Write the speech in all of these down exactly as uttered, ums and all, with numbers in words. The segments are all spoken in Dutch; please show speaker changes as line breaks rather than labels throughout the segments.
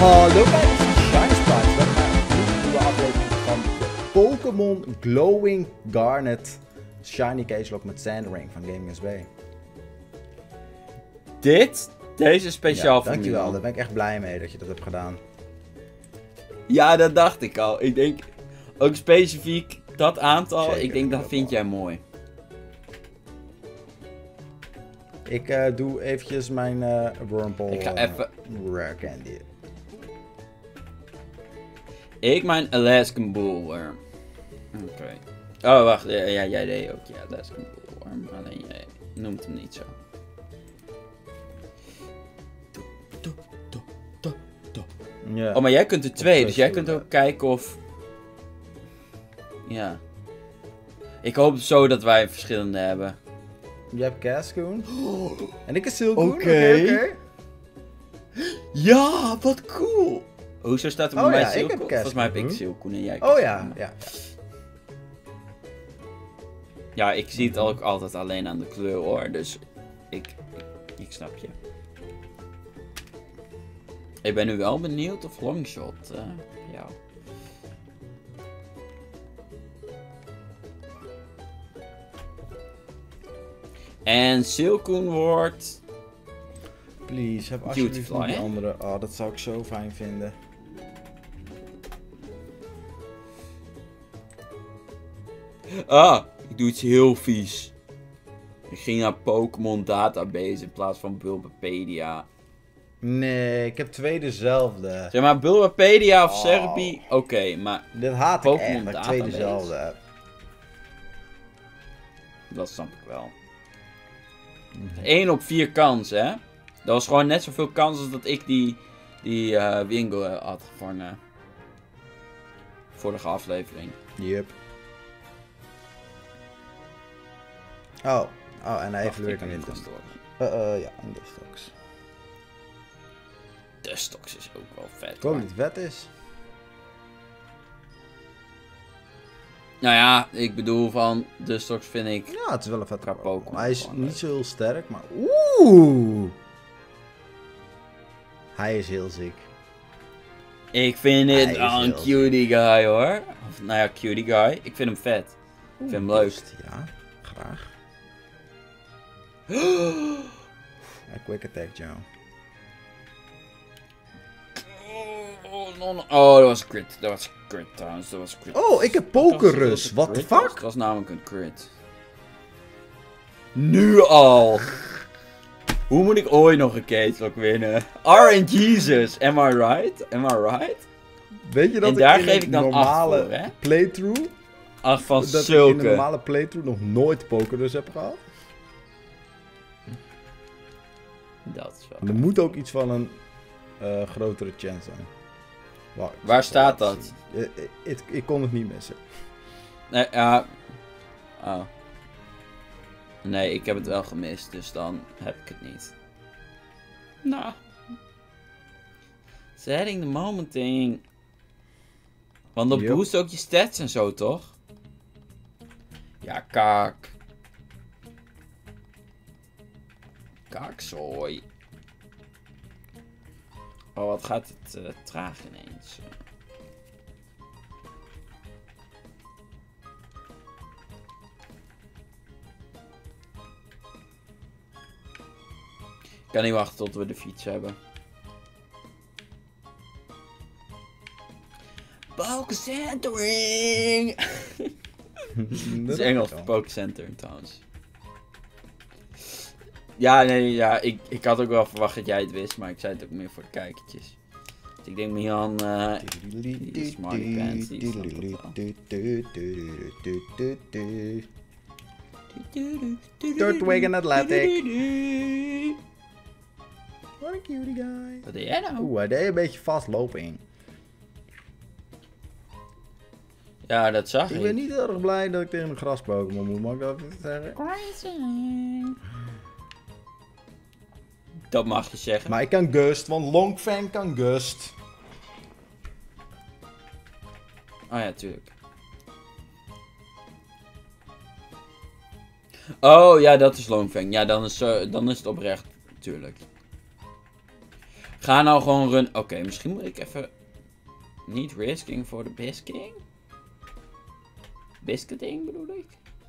Hallo kijkers van Shiny Sprites, welkom bij een nieuwe aflevering van de Pokémon Glowing Garnet Shiny Case Lock met Sandring van Gaming S B.
Dit? Deze is speciaal
Ja,
voor
dankjewel,
Milan.
daar ben ik echt blij mee dat je dat hebt gedaan.
Ja, dat dacht ik al. Ik denk ook specifiek dat aantal.
Zeker,
ik denk dat
dat
vind
wel.
jij mooi.
Ik uh, doe eventjes mijn uh, Wurmple
Ik ga
uh,
even-
Rare Candy.
Ik mijn Alaskan Bullworm. Oké. Oh, wacht. Ja, ja, jij deed ook. Ja, Alaskan Bullworm. Alleen jij noemt hem niet zo. Doe, doe, doe, doe, doe.
Ja.
Oh, maar jij kunt er twee. Dus jij
tussen,
kunt ook kijken of... Ja. Ik hoop zo dat wij verschillende hebben.
Je hebt Cascoon. En ik een Silcoon.
Oké.
Oké, oké.
Ja, wat cool! Hoezo staat er bij
Oh
mij
ja, ik heb
Silcoon? Volgens mij heb ik
Cascoon.
Silcoon en jij
Oh
Cascoon.
ja, ja.
Ja, ik zie het ook altijd alleen aan de kleur hoor, dus ik, ik, ik snap je. Ik ben nu wel benieuwd of Longshot, uh, ja. En Silcoon wordt...
Please, heb alsjeblieft
Beautifly,
nog die
hè?
andere. Oh, dat zou ik zo fijn vinden.
Ah, ik doe iets heel vies. Ik ging naar Pokémon Database in plaats van Bulbapedia.
Nee, ik heb twee dezelfde.
Zeg maar, Bulbapedia of
Oh.
Serpy, oké, maar
Dit haat
Pokémon
ik echt, dat ik twee
Database.
dezelfde heb.
dat snap ik wel. één op vier kans, hè? Dat was gewoon net zoveel kans als dat ik die, die eh Wingo eh, had gevangen. Vorige aflevering.
Yep. Oh, oh en hij
Wacht,
evalueert
ik kan
een
niet
Nintendo.
testen.
Uh, uh, ja, een Dustox.
De Stox is ook wel vet.
Ik hoop
hoor.
dat het wet is.
Nou ja, ik bedoel van, de Stox vind ik...
Ja, het is wel een vet
Qua
Pokémon.
Pokémon
Hij is
gewoon
niet
leuk.
zo heel sterk, maar oeh. Hij is heel ziek.
Ik vind
Hij
dit
is
wel een
heel
cutie guy hoor. Of, nou ja, cutie guy. Ik vind hem vet. Ik vind hem leuk.
Boost, ja, graag. Ja, quick attack, Joe.
Oh, no, no. Oh, dat was crit. Dat was crit trouwens. Dat was crit.
Oh, ik heb
Ik dacht dat
Pokerus.
het
What
een
the
crit was.
fuck?
Dat was namelijk een crit. Nu al. Hoe moet ik ooit nog een case lock winnen? R and Jesus. Am I right? Am I right?
Weet je dat
En
ik
daar
in
geef
een
ik dan acht
normale
voor, hè?
playthrough,
Ach, van
dat ik in een
zulke.
normale playthrough nog nooit Pokerus heb gehad?
Dat is wel.
Er moet ook iets van een uh, grotere chance zijn. Wacht, ik zal
Waar
het
staat
laten
dat?
zien. Eh, eh, Ik, ik kon het niet missen.
Nee, ja. Oh. Nee, ik heb het wel gemist, dus dan heb ik het niet. Nou. Setting the moment thing. Want dat
Yup.
boost ook je stats en zo, toch? Ja, kaak. Kaakzooi. Oh, wat gaat het uh, traag ineens. Ik kan niet wachten tot we de fiets hebben. Pokecentering! Het is Engels, Pokecenter trouwens. Ja, nee, ja, ik, ik had ook wel verwacht dat jij het wist, maar ik zei het ook meer voor de kijkertjes. Dus ik denk Milan, uh, die smarty pants, die snapt het wel.
Turtwig Athletic. What a cutie guy.
Wat deed jij nou?
Oeh, hij deed een beetje vastloping.
Ja, dat zag ik.
Ik ben niet heel erg blij dat ik tegen een gras Pokémon moet, mag ik dat even zeggen?
Dat mag je zeggen.
Maar ik kan Gust, want Longfang kan Gust.
Oh ja, tuurlijk. Oh ja, dat is Longfang. Ja, dan is, uh, dan is het oprecht, tuurlijk. Ga nou gewoon run... Oké, okay, misschien moet ik even... Niet risking voor de bisking? Biscuiting bedoel ik?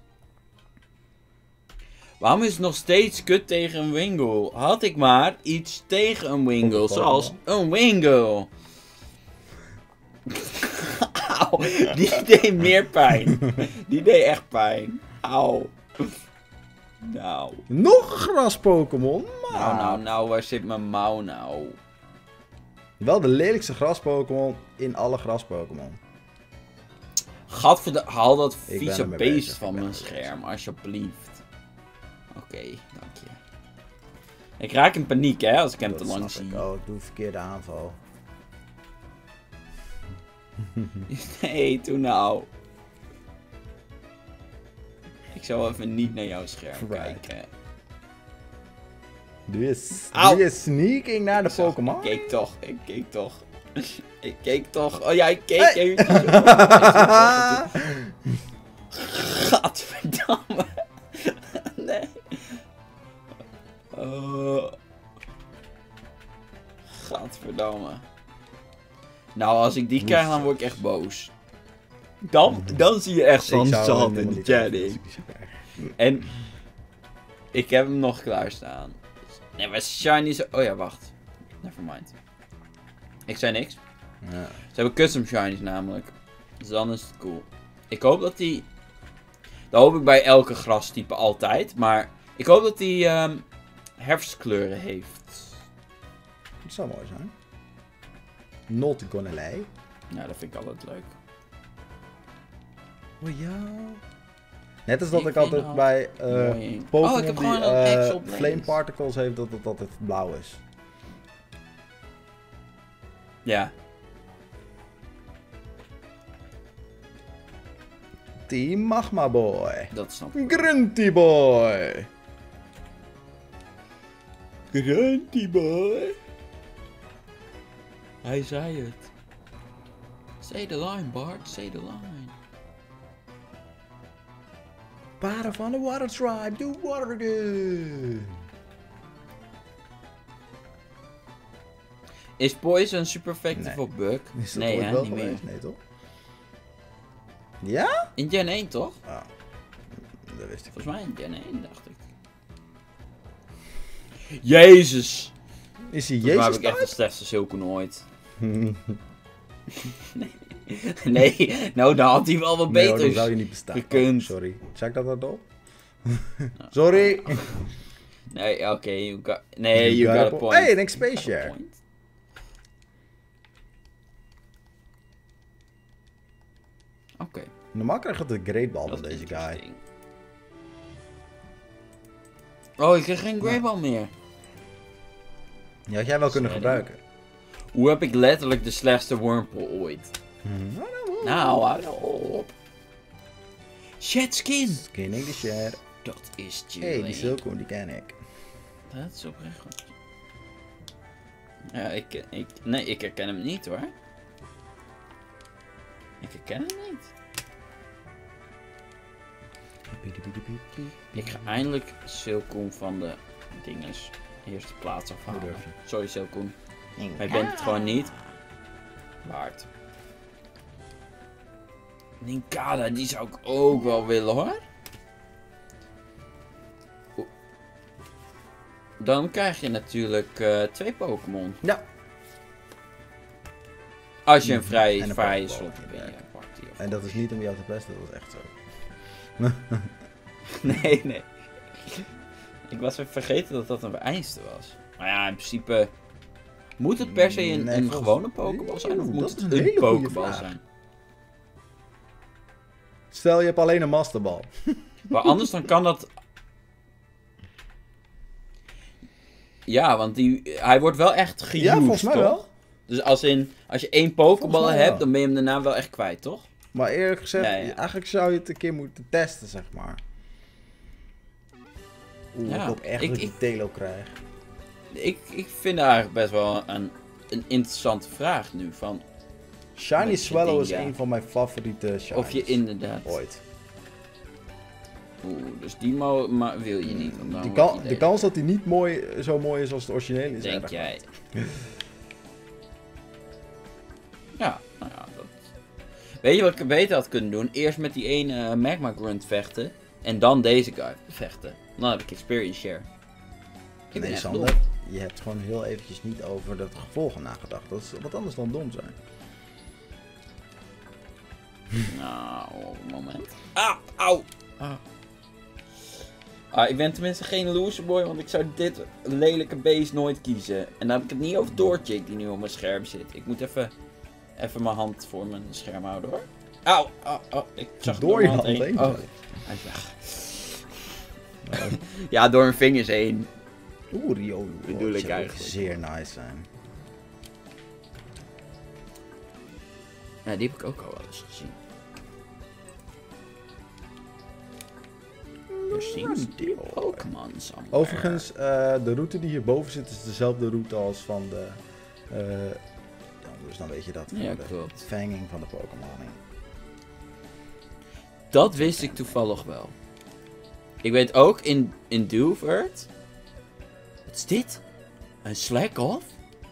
Waarom is het nog steeds kut tegen een Wingull? Had ik maar iets tegen een Wingull, zoals een Wingull. Auw, die deed meer pijn. Die deed echt pijn. Auw. Nou.
Nog een gras-Pokémon?
Nou, nou, nou, waar zit mijn mouw nou?
Wel de lelijkste gras-Pokémon in alle gras-Pokémon.
Gadverde, haal dat
Ik ben
vieze
ermee
beest
bezig,
van
ik ben
mijn
ermee
scherm, alsjeblieft. Oké, okay, dank je. Ik raak in paniek, hè, als ik hem
Dat
te lang
snap ik.
zie.
Oh, ik doe verkeerde aanval.
Nee, doe nou. Ik zal even niet naar jouw scherm
Right.
kijken.
Doe je,
Au.
doe je sneaking naar de
Zag,
Pokémon?
Ik keek toch, ik keek toch. Ik keek toch. Oh ja, ik keek
Hey.
eventjes. Gadverdamme. Nee. Oh. Gadverdamme. Nou, als ik die krijg, dan word ik echt boos. Dan, dan zie je echt zo'n
Ik zou
zand
hem
in de
niet weten als
chatting.
ik die zou krijgen.
En ik heb hem nog klaarstaan. Nee, maar shiny is... Oh ja, wacht. Nevermind. Ik zei niks.
Ja.
Ze hebben custom shinies namelijk. Dus dan is het cool. Ik hoop dat die... Dat hoop ik bij elke grastype altijd. Maar ik hoop dat die um, herfstkleuren heeft.
Dat zou mooi zijn. Not gonna lie.
Nou, dat vind ik altijd leuk.
Oh ja. Net als dat
Ik
ik,
vind
altijd
dat
bij uh,
mooi.
Pokémon
Oh, ik heb
die
gewoon een
uh,
Axel Blaze.
Flame Particles heeft, dat het altijd blauw is.
Ja.
Team Magma Boy.
Dat snap ik.
Grunty Boy.
Grunty boy. Hij zei het. Say the line, Bart. Say the line.
Para van de Water Tribe. Doe Water Gun.
Is Poison super effectief
Nee.
op Bug?
Is dat
Nee,
ooit
hè?
wel
Niet meer.
geweest? Nee, toch? Ja?
In Gen één, toch?
Ah, dat wist ik.
Volgens mij in Gen één, dacht ik. Jezus!
Is hij
Volgens mij heb
Jezus
ik echt de
type?
slechtste Silcoon ooit. nee. nee, nou dan had hij wel wat
Nee, hoor,
beter
dan zou je niet bestaan.
gekund.
Oh, sorry. Zeg ik dat hardop? Sorry.
Nee, oké, okay, you got... Nee, you, got, a point.
Hey, een Space
Got a
Share.
point. Oké, okay,
Normaal krijg je de Great Ball
dat
van
is
deze guy.
interesting. Oh, ik krijg geen Greyball meer.
Die had jij wel kunnen
Sorry.
gebruiken.
Hoe heb ik letterlijk de slechtste Wurmple ooit? Nou, hou nou op. Shed skin.
Skinning the share.
Dat is
Hé, hey, die
chilling.
Silcoon, die ken ik.
Dat is oprecht goed. Ja, ik, ik... Nee, ik herken hem niet hoor. Ik herken hem niet. Ik ga eindelijk Silcoon van de dinges eerste plaats afhalen.
Hoe durf je?
Sorry Silcoon. Maar je bent het gewoon niet waard. Ninkada, die zou ik ook wel willen hoor. Oeh. Dan krijg je natuurlijk uh, twee Pokémon.
Ja.
Als je een vrij,
En een
vrije
Pokéball
slot hebt in je party. of
En dat is niet om jou te pesten, dat is echt zo.
Nee, nee. Ik was even vergeten dat dat een vereiste was. Maar ja, in principe... Moet het per se een,
Nee,
een
volgens-
gewone Pokéball zijn? Of
Oeh,
moet
dat
het
is een
een
hele goede
Pokéball
vraag.
zijn?
Stel, je hebt alleen een masterbal.
Maar anders dan kan dat... Ja, want die, hij wordt wel echt geused,
Ja, volgens mij
toch?
wel.
Dus als, in, als je één Pokéball
Volgens mij
hebt,
wel.
dan ben je hem daarna wel echt kwijt, toch?
Maar eerlijk gezegd,
Ja, ja.
eigenlijk zou je het een keer moeten testen, zeg maar. Oeh,
Ja,
ik hoop echt
ik-
dat ik
ik-
die Telo krijg.
Ik, ik vind dat eigenlijk best wel een, een interessante vraag nu. Van
Shiny
Met
Swallow is
ding, ja.
een van mijn favoriete shinies.
of je inderdaad...
Ooit.
Oeh, dus die mo maar wil je niet. want dan
De,
wordt
kan-
die
de
lelijk.
kans dat hij niet mooi, zo mooi is als het origineel is.
Denk
erg.
jij. Weet je wat ik beter had kunnen doen? Eerst met die ene uh, Magma Grunt vechten. En dan deze guy vechten. Dan heb ik experience share. Ik ben
Nee,
echt
Sander,
dom.
je hebt gewoon heel eventjes niet over de gevolgen nagedacht. Dat is wat anders dan dom zijn.
Nou, moment. Ah, auw. Ah. Ah, ik ben tenminste geen loserboy, want ik zou dit lelijke beest nooit kiezen. En dan heb ik het niet over Doorchick die nu op mijn scherm zit. Ik moet even, even mijn hand voor mijn scherm houden hoor. Auw, oh, oh, ik zag
Door
door
je
mijn
hand
heen.
heen,
Oh.
sorry.
Hij zag. Ja, door mijn vingers heen.
Oeh, Rio.
Bedoel ik
dat zou
eigenlijk.
zeer nice zijn.
Ja, die heb ik ook al wel eens gezien. Er seems to be a Pokémon somewhere.
Overigens, uh, de route die hierboven zit is dezelfde route als van de... Uh, dus dan weet je dat. Van
Ja,
de
klopt.
vanging van de Pokémon.
Dat wist ik toevallig wel. Ik weet ook in, in Dewford. Wat is dit? Een slack-off?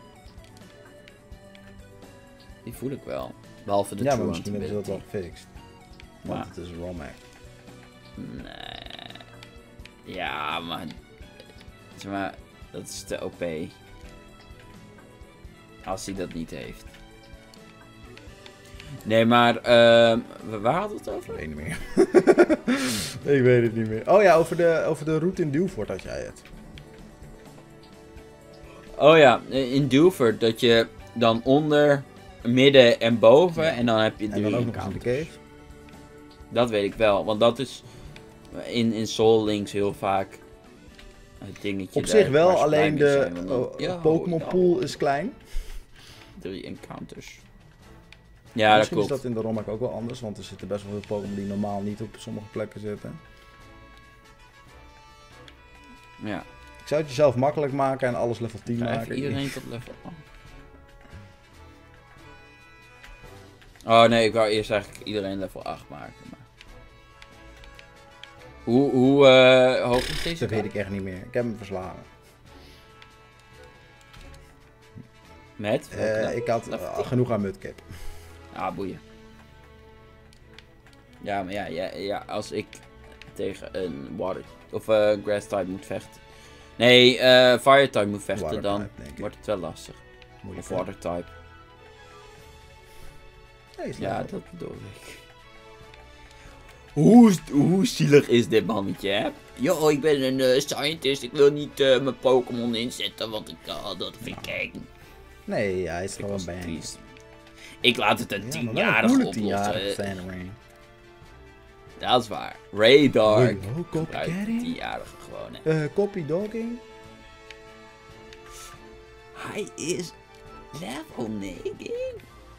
Die voel ik wel. Behalve de
Ja, maar
true
misschien hebben ze dat wel
ability.
gefixt. Want
Maar-
het is Romac.
Nee. Ja, maar... Zeg maar, dat is te O P. Als hij dat niet heeft. Nee, maar... ehm, waar hadden we het
Ik
over?
weet niet meer. Ik weet het niet meer. Oh ja, over de, over de route in Dewford had jij het.
Oh ja, in Dewford dat je dan onder, midden en boven
Ja.
en dan heb je
En
drie
dan ook nog eens in de
encounters.
cave.
Dat weet ik wel, want dat is in, in Soul Links heel vaak het dingetje.
Op
daar
zich wel,
waar ze
alleen
blij mee
de
zijn, want dan-
oh,
Ja,
Pokémon
ja,
pool is klein.
Drie encounters. Ja, dat
Misschien
klopt.
is dat in de Romac ook wel anders, want er zitten best wel veel Pokémon die normaal niet op sommige plekken zitten.
Ja,
Ik zou het jezelf makkelijk maken en alles level tien
ik ga
maken.
even iedereen tot level. Oh. Oh nee, ik wou eerst eigenlijk iedereen level acht maken. Maar... Hoe, hoe uh, hoog is deze?
Dat weet ik echt niet meer. Ik heb hem verslagen.
Met?
Uh, ik had uh, genoeg aan Mudkip.
Ah, boeien. Ja, maar ja, ja, ja als ik tegen een water of uh, grass type moet vechten. Nee, uh, fire type moet vechten,
Water
dan
type, denk ik.
wordt het wel lastig.
Moeilijk,
Of water type.
Nee, is
Ja,
level.
dat bedoel ik. Hoe, hoe zielig is dit mannetje, hè? Yo, ik ben een uh, scientist, ik wil niet uh, mijn Pokémon inzetten, want ik, uh, dat vind ik eng.
Nee, hij is
Ik
gewoon
was
bang.
triest. Ik laat het een
Ja, maar wel een
tienjarige
coole
oplossen.
tienjarige Sandring.
Dat is waar. Ray Dark.
Oh,
Gebruikt
copycatting?
tienjarige gewoon, hè.
Uh, copy dogging?
Hij is level negen.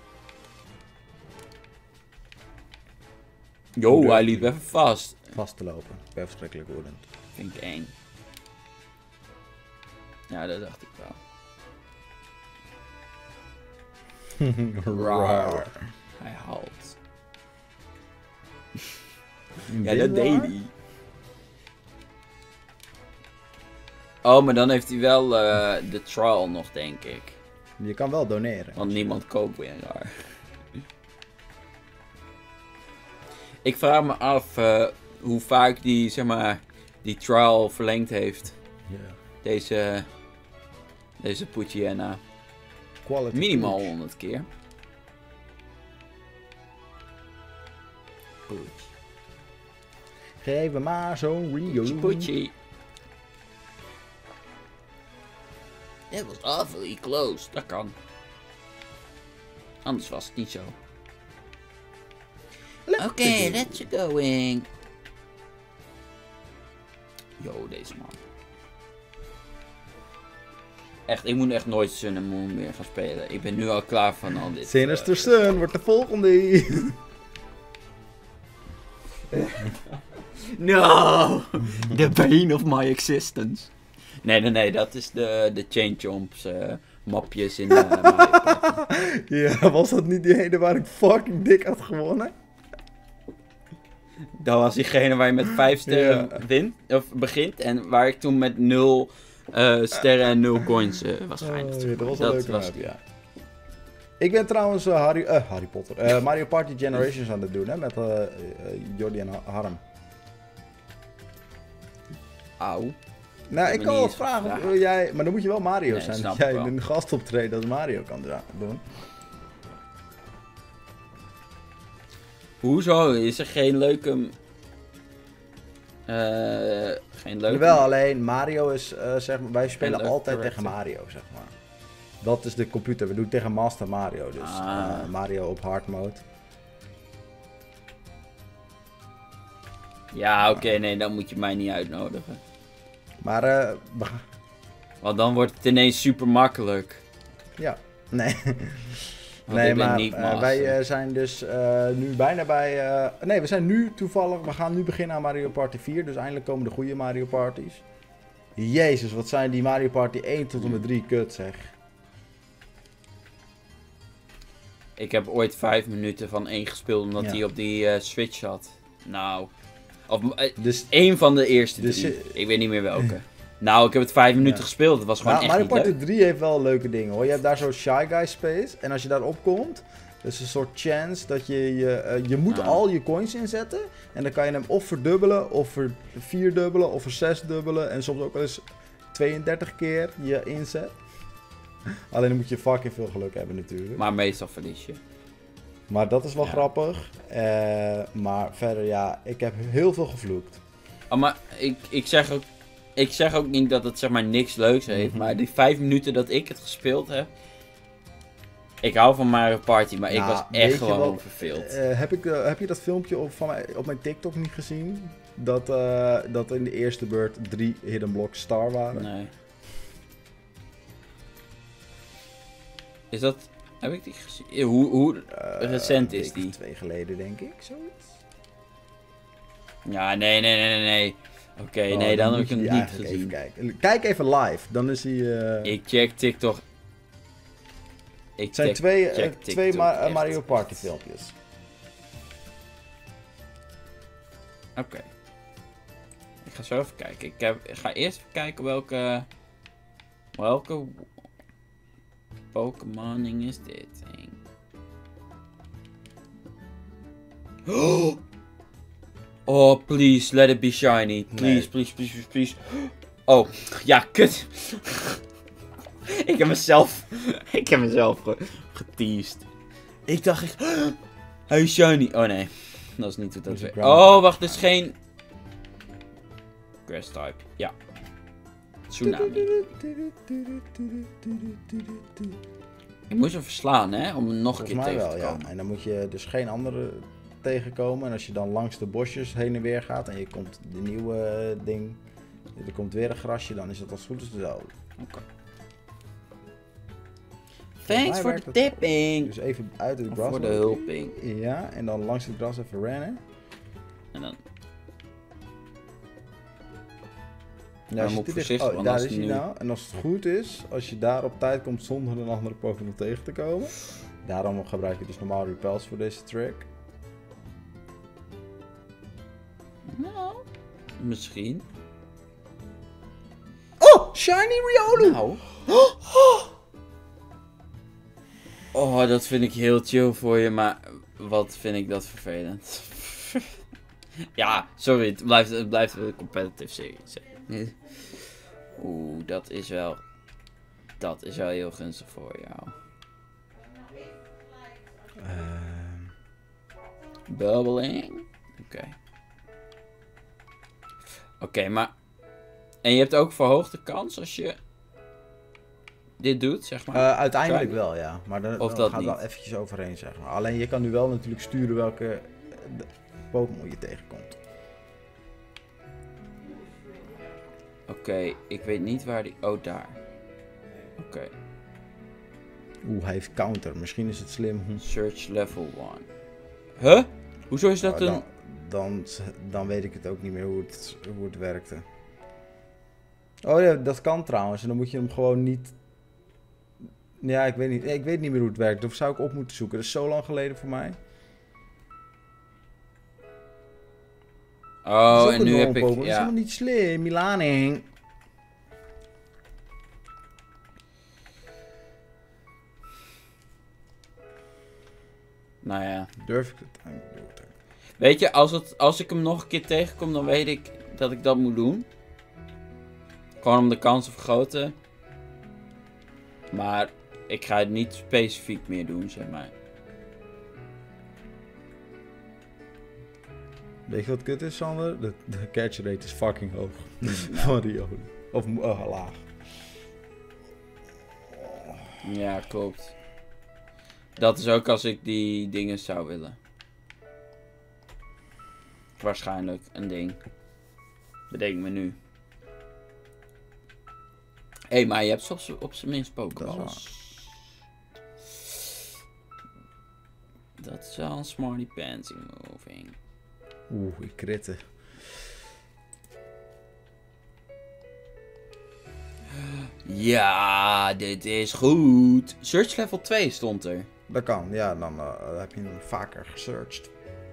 Yo, hij liep even vast.
Vast te lopen. Ik ben verschrikkelijk woedend.
Vind ik eng. Ja, dat dacht ik wel. Raar. Hij halt. Ja, dat deed hij. Oh, maar dan heeft hij wel uh, de trial nog, denk ik.
Je kan wel doneren.
Want niemand koopt weer raar. Ik vraag me af uh, hoe vaak die, zeg maar, die trial verlengd heeft.
Ja.
Deze, deze Poochyena.
Quality
Minimaal
push.
honderd keer.
Geef me maar zo'n Rio.
Poochy Poochy. That was awfully close. Dat kan. Anders was het niet zo. Oké, okay, let's you going. Yo, deze man. Echt, ik moet echt nooit Sun and Moon meer gaan spelen. Ik ben nu al klaar van al dit.
Sinister
uh,
Sun wordt de volgende.
No! The bane of my existence. Nee, nee, nee, dat is de, de Chain Chomps uh, mapjes in uh, Mario Party.
Ja, was dat niet die ene waar ik fucking dik had gewonnen?
Dat was diegene waar je met vijf sterren
Ja.
wint, of begint. En waar ik toen met nul uh, sterren en nul coins uh, was geëindigd.
Oh, ja, dat was een
Dat
leuke
was
map,
die.
ja. Ik ben trouwens uh, Harry, uh, Harry Potter, uh, Mario Party Generations aan het doen, hè, met uh, uh, Jordi en Harm.
Auw.
Nou, ik, ik kan wel vragen of uh, jij, maar dan moet je wel Mario
nee,
zijn, dat jij een gast optreden als Mario kan doen.
Hoezo? Is er geen leuke... Uh, geen leuke...
Wel, alleen Mario is, uh, zeg maar, wij spelen altijd character. Tegen Mario, zeg maar. Dat is de computer, we doen tegen Master Mario, dus ah. uh, Mario op hard mode.
Ja, oké, okay, nee, dan moet je mij niet uitnodigen.
Maar, eh... Uh,
Want dan wordt het ineens super makkelijk.
Ja, nee. Nee, maar uh, wij uh, zijn dus uh, nu bijna bij... Uh, nee, we zijn nu toevallig... We gaan nu beginnen aan Mario Party vier. Dus eindelijk komen de goede Mario Parties. Jezus, wat zijn die Mario Party één tot en met drie kut, zeg.
Ik heb ooit vijf minuten van één gespeeld omdat hij ja. op die uh, Switch zat. Nou... Of uh, dus, één van de eerste dus, drie. Ik weet niet meer welke. Nou, ik heb het vijf minuten ja. gespeeld. Het was gewoon nou, echt Mario
Party
niet leuk.
drie heeft wel leuke dingen, hoor. Je hebt daar zo'n Shy Guy Space. En als je daarop komt, dat is een soort chance dat je... Je, uh, je moet ah. al je coins inzetten. En dan kan je hem of verdubbelen, of vierdubbelen, of zesdubbelen. En soms ook wel eens tweeëndertig keer je inzet. Alleen dan moet je fucking veel geluk hebben natuurlijk.
Maar meestal verlies je.
Maar dat is wel ja. grappig. Uh, maar verder, ja, ik heb heel veel gevloekt.
Oh, maar ik, ik zeg ook... Ik zeg ook niet dat het zeg maar niks leuks heeft, mm-hmm. maar die vijf minuten dat ik het gespeeld heb... Ik hou van Mario Party, maar nou, ik was echt gewoon wat, verveeld.
Uh, heb, ik, uh, heb je dat filmpje op, van mij, op mijn TikTok niet gezien? Dat, uh, dat in de eerste beurt drie Hidden Blocks Star waren?
Nee. Is dat... Heb ik die gezien? Hoe, hoe uh, recent is die?
Twee geleden denk ik, zoiets.
Ja, nee, nee, nee, nee. Oké, okay, oh, nee, dan, dan heb ik hem niet gezien.
Even Kijk even live, dan is hij... Uh...
Ik check TikTok. Ik
Het zijn check, twee, check uh, twee Ma uh, Mario Party filmpjes.
Oké. Okay. Ik ga zo even kijken. Ik, heb, ik ga eerst even kijken welke... Welke... Pokémoning is dit ding? Oh! Oh, please, let it be shiny. Please, nee. please, please, please, please. Oh, ja, kut. ik heb mezelf... ik heb mezelf ge geteased. Ik dacht echt... Hij is shiny. Oh, nee. Dat is niet hoe dat werkt. Oh, wacht, dit is geen... Grass type. Ja. Tsunami. Ik moest hem verslaan, hè? Om hem nog een keer tegen wel, te komen.
Ja. En dan moet je dus geen andere... tegenkomen. En als je dan langs de bosjes heen en weer gaat en je komt de nieuwe uh, ding, er komt weer een grasje, dan is het als het goed is dezelfde.
Oké. Okay. Thanks for the tipping.
Dus even uit het gras.
Voor de hulping.
Ja, en dan langs het gras even rennen.
En dan...
Ja, als je dit dicht... Oh, daar is hij nu... nou. En als het goed is, als je daar op tijd komt zonder een andere Pokémon tegen te komen. Daarom gebruik je dus normaal repels voor deze trick.
Nou, misschien.
Oh, Shiny Riolu!
Nou. Oh, oh, dat vind ik heel chill voor je, maar wat vind ik dat vervelend. Ja, sorry, het blijft, het blijft een competitive serie. Oeh, dat is wel... Dat is wel heel gunstig voor jou. Uh... Bubbling? Oké. Okay. Oké, okay, maar... En je hebt ook verhoogde kans als je... dit doet, zeg maar?
Uh, uiteindelijk Shiny. Wel, ja. Maar dan,
of
dan
dat
gaat het wel eventjes overheen, zeg maar. Alleen je kan nu wel natuurlijk sturen welke Pokémon je tegenkomt.
Oké, okay, ik weet niet waar die... Oh, daar. Oké. Okay.
Oeh, hij heeft counter. Misschien is het slim. Hm.
Search level one. Huh? Hoezo is dat
uh,
een...
Dan, dan, dan weet ik het ook niet meer hoe het, hoe het werkte. Oh ja, dat kan trouwens. En dan moet je hem gewoon niet... Ja, ik weet niet, ik weet niet meer hoe het werkt. Of zou ik op moeten zoeken? Dat is zo lang geleden voor mij.
Oh, en nu heb ik...
Ja. Dat is helemaal niet slim, Milaning.
Nou ja.
Durf ik het? Ik doe het.
Weet je, als, het, als ik hem nog een keer tegenkom, dan weet ik dat ik dat moet doen. Gewoon om de kans te vergroten. Maar ik ga het niet specifiek meer doen, zeg maar.
Weet je wat kut is, Sander? De, de catch rate is fucking hoog. Van Rio. Of uh, laag.
Ja, klopt. Dat is ook als ik die dingen zou willen. Waarschijnlijk een ding. Bedenk me nu. Hé, hey, maar je hebt soms op zijn minst Pokéballs. Dat is wel een smarty pantsy moving.
Oeh, ik kritte.
Ja, dit is goed. Search level twee stond er.
Dat kan, ja, dan uh, heb je hem vaker gesearched.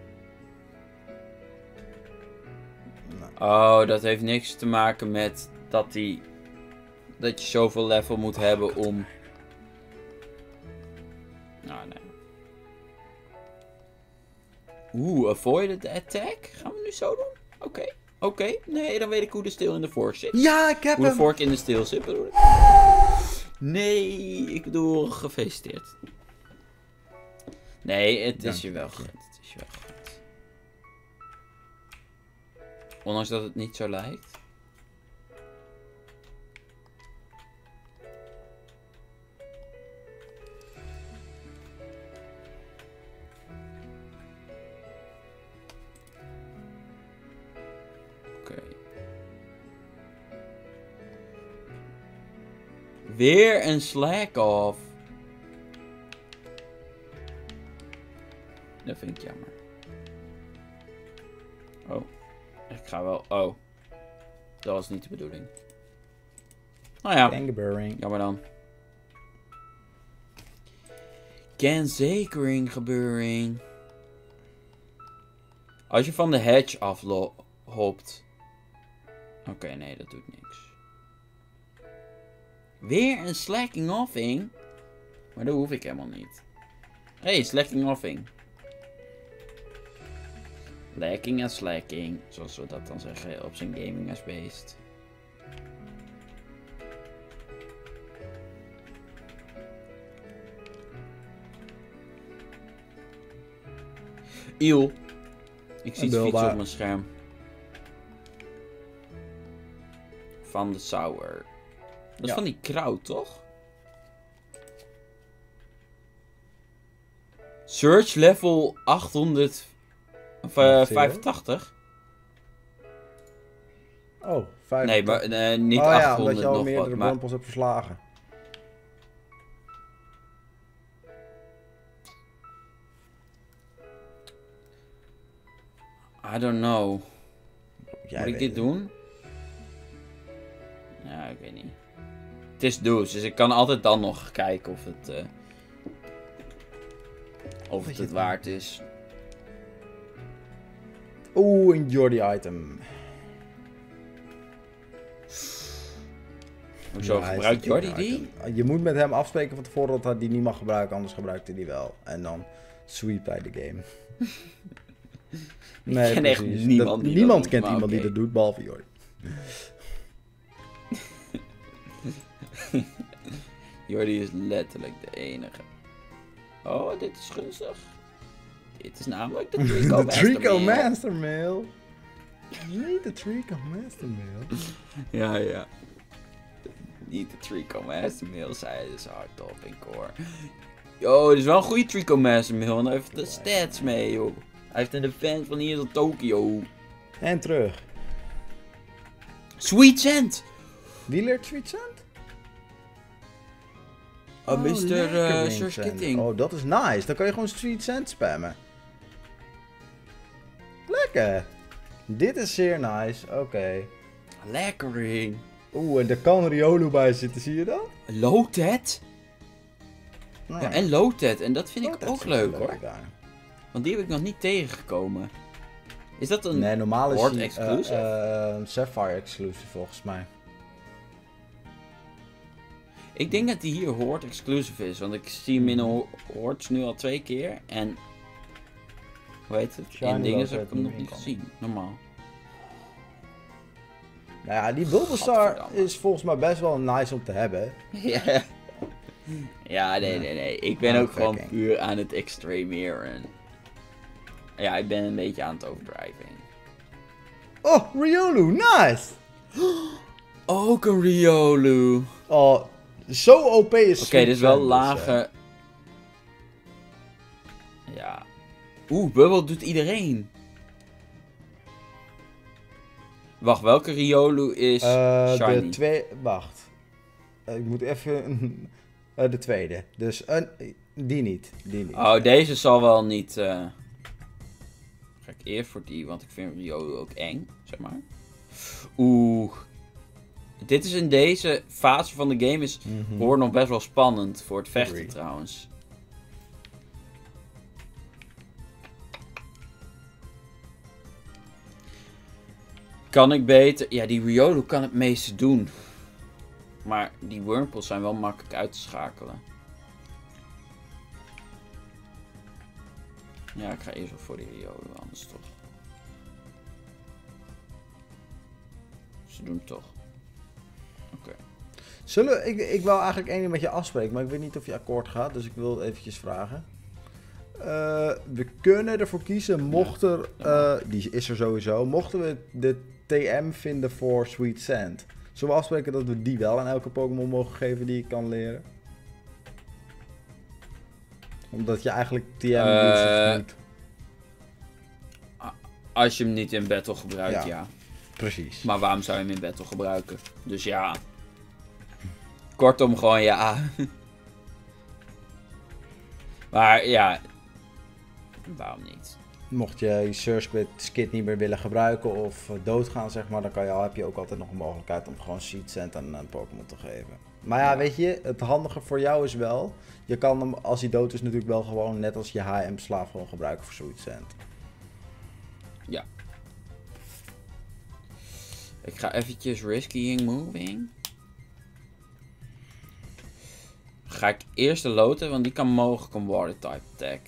Nou. Oh, dat heeft niks te maken met dat die... Dat je zoveel level moet oh, hebben God. om... Nou, nee. Oeh, avoided attack? Gaan we nu zo doen? Oké, okay. oké. Okay. Nee, dan weet ik hoe de steel in de fork zit.
Ja, ik heb
hoe
hem!
de fork in de steel zit, bedoel ik. Nee, ik bedoel, gefeliciteerd. Nee, het is je wel gegund. Het is je wel gegund. Ondanks dat het niet zo lijkt. Weer een slack-off. Dat vind ik jammer. Oh. Ik ga wel... Oh. Dat was niet de bedoeling. Nou ja. Jammer dan. Kan zeker gebeuren. Als je van de hedge afhopt. Oké, okay, nee, dat doet niks. Weer een slacking offing. Maar dat hoef ik helemaal niet. Hé, hey, slacking offing. Lacking en slacking. Zoals we dat dan zeggen op zijn gaming as based. Eeuw. Ik zie het fiets op mijn scherm. Van de sour. Dat is ja. van die kraut, toch? Search level achthonderdvijfentachtig.
Oh, vijfentachtig.
Nee, maar uh, niet
oh,
achthonderd
ja, omdat je al
nog
meerdere
wat, maar...
Wurmples hebt verslagen.
I don't know.
Jij
Moet ik dit
het.
doen? Ja, ik weet niet. Het is douche, dus ik kan altijd dan nog kijken of het... Uh, of het het waard is.
Oeh, een Jordi item.
Hoezo, ja, gebruikt Jordi die?
Je moet met hem afspreken van tevoren dat hij die niet mag gebruiken, anders gebruikt hij die wel. En dan sweep hij de game. Nee,
ik ken echt niemand
dat,
die
Niemand
dat
kent
doet,
iemand
okay.
die dat doet, behalve Jordi.
Jordi is letterlijk de enige. Oh, dit is gunstig. Dit is namelijk de Trico Master Mail. De
Trico Master Mail. Niet de Trico Master Mail.
Ja, ja. Niet de Trico Master Mail, zei ze hardop in core. Yo, dit is wel een goede Trico Master Mail, want hij heeft de stats mee, joh. Hij heeft een defense van hier tot Tokyo.
En terug.
Sweet Scent!
Wie leert Sweet Scent?
Oh, oh mister Uh, Sir Skitting.
Oh, dat is nice. Dan kan je gewoon Sweet Scent spammen. Lekker. Dit is zeer nice. Oké. Okay.
Lekkering.
Oeh, en daar kan Riolu bij zitten, zie je dat?
Lotet?
Nou,
ja, en Lotet. En dat vind ik
Lotet
ook leuk, hoor.
leuk daar.
Want die heb ik nog niet tegengekomen. Is dat een
nee, normaal is
Horde
die,
exclusive?
Uh, uh, Sapphire exclusive volgens mij.
Ik denk dat die hier Horde exclusive is. Want ik zie hem in de Hordes nu al twee keer. En hoe heet het?
Shiny
In dingen
Lotus
heb ik hem nog
niet
niet
kan.
gezien, normaal.
Nou ja, die Bulbasaur
Gadverdamme.
is volgens mij best wel nice om te hebben.
Ja. Ja, nee, nee, nee. Ik ben
Ah,
ook gewoon
fucking.
puur aan het extremeren. Ja, ik ben een beetje aan het overdriving.
Oh, Riolu, nice!
Ook een Riolu.
Oh, zo O P is
Oké, dit is wel lage... Ja. Oeh, Bubble doet iedereen. Wacht, welke Riolu is
Uh,
shiny?
de twee... Wacht. Uh, ik moet even... uh, de tweede. Dus uh, die niet. Die niet.
Oh, deze zal wel niet... Uh... Ga ik eerst voor die, want ik vind Riolu ook eng, zeg maar. Oeh. Dit is in deze fase van de game is
Mhm.
hoor nog best wel spannend voor het vechten
Agree.
trouwens. Kan ik beter... Ja, die Riolu kan het meeste doen. Maar die Wurmples zijn wel makkelijk uit te schakelen. Ja, ik ga eerst wel voor die Riolu, anders toch. Ze doen het toch. Oké.
Zullen we... Ik, ik wil eigenlijk één ding met je afspreken, maar ik weet niet of je akkoord gaat, dus ik wil het eventjes vragen. Uh, we kunnen ervoor kiezen, mocht er... Uh, die is er sowieso. Mochten we de T M vinden voor Sweet Sand. Zullen we afspreken dat we die wel aan elke Pokémon mogen geven die ik kan leren? Omdat je eigenlijk T M
Uh,
usage moet.
Als je hem niet in battle gebruikt, ja.
Ja. Precies.
Maar waarom zou je hem in battle gebruiken? Dus ja. Kortom, gewoon ja. Maar ja. Waarom niet?
Mocht je je Surskit skit niet meer willen gebruiken of uh, doodgaan, zeg maar, dan kan je, al, heb je ook altijd nog een mogelijkheid om gewoon Seed Sand aan een Pokémon te geven. Maar ja,
Ja.
weet je, het handige voor jou is wel, je kan hem, als hij dood is, natuurlijk wel gewoon, net als je H M-slaaf, gewoon gebruiken voor Sweet Sand.
Ja. Ik ga eventjes riskying moving. Ga ik eerst de loten, want die kan mogelijk een water type attack.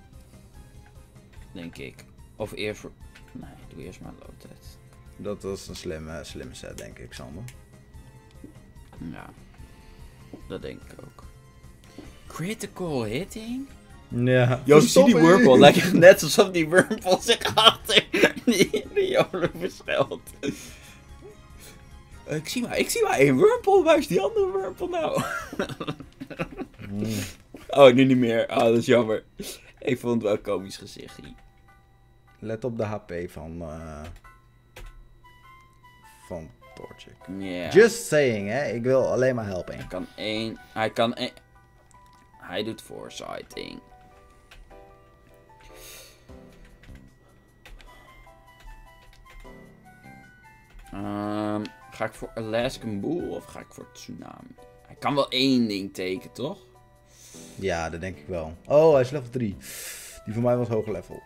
Denk ik. Of eerst voor... Nee, doe eerst maar lotet.
Dat was een slimme, slimme set, denk ik, Sander.
Ja. Dat denk ik ook. Critical hitting?
Ja.
Yo, zie die Wurmple. Lijkt net alsof die Wurmple zich achter die Riolu verschuilt. Ik zie maar, ik zie maar één Wurmple. Waar is die andere Wurmple nou?
Mm.
Oh, nu niet meer. Oh, dat is jammer. Ik vond het wel een komisch gezichtje.
Let op de H P van... Uh, van Torchic.
Yeah.
Just saying, hè. Ik wil alleen maar helpen.
Hij kan één... Hij kan één... Hij doet foresighting. Um, ga ik voor Alaskan Bull of ga ik voor Tsunami? Hij kan wel één ding tekenen, toch?
Ja, dat denk ik wel. Oh, hij is level drie. Die voor mij was hoger level.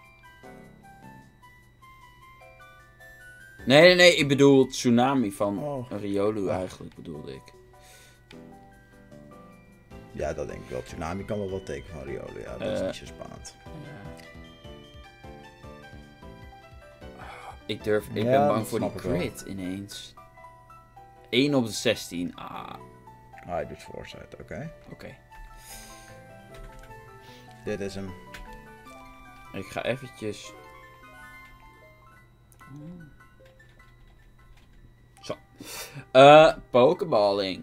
Nee, nee, nee. Ik bedoel Tsunami van
Oh.
Riolu eigenlijk, bedoelde ik.
Ja, dat denk ik wel. Tsunami kan wel wat tekenen van Riolu. Ja, dat is
Uh,
niet zo spaand.
Ja. Ik durf... Ik
Ja,
ben bang
dat
voor die
snap ik wel.
crit ineens. één op de zestien. Ah,
Ah, hij doet foresight, oké. Okay.
oké. Okay.
Dit is hem.
Ik ga eventjes... Zo. Eh, Pokeballing.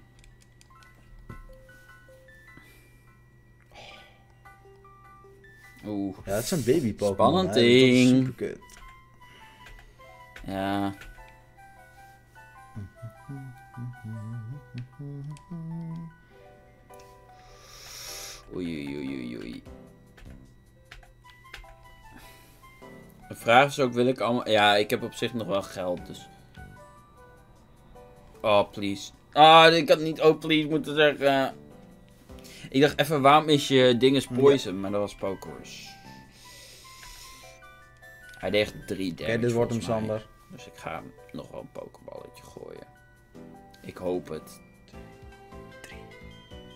Oeh.
Ja, het is een baby Pokémon.
Spannend
hè. Dat is
ding.
super kut.
Ja. Oei, oei, oei, oei. De vraag is ook, wil ik allemaal... Ja, ik heb op zich nog wel geld, dus... Oh, please. Ah, ik had niet oh, please moeten zeggen. Ik dacht even, waarom is je dinges poison? Ja. Maar dat was Pokerus. Hij deed echt drie damage.
Oké, dit wordt hem,
volgens mij.
Sander.
Dus ik ga hem nog wel een pokeballetje gooien. Ik hoop het.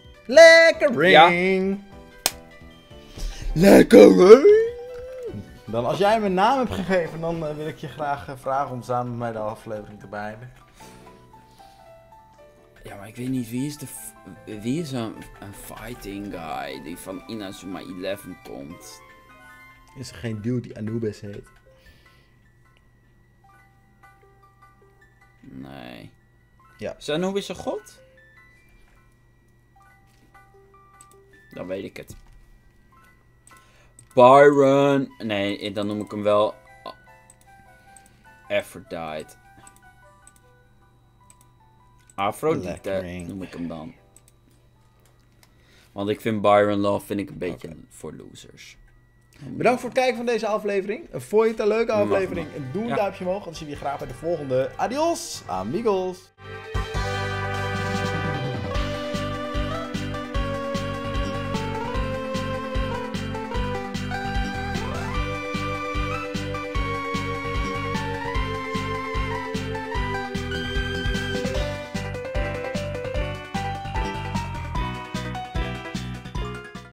Lekker ring!
Ja. Lekker ring!
Dan als jij hem een naam hebt gegeven, dan uh, wil ik je graag uh, vragen om samen met mij de aflevering te beëindigen.
Ja, maar ik weet niet, wie is de... Wie is een, een fighting guy die van Inazuma elf komt?
Is er geen dude die Anubis heet?
Nee.
Ja.
Is Anubis een god? Dan weet ik het. Byron. Nee, dan noem ik hem wel... Aphrodite. Aphrodite
Lekkering.
noem ik hem dan. Want ik vind Byron Love vind ik een beetje
Okay.
voor losers.
Bedankt voor het kijken van deze aflevering. Vond je het een leuke
Mag,
aflevering?
mag.
Doe een
Ja.
duimpje omhoog. Dan zien we je graag bij de volgende. Adios, amigos.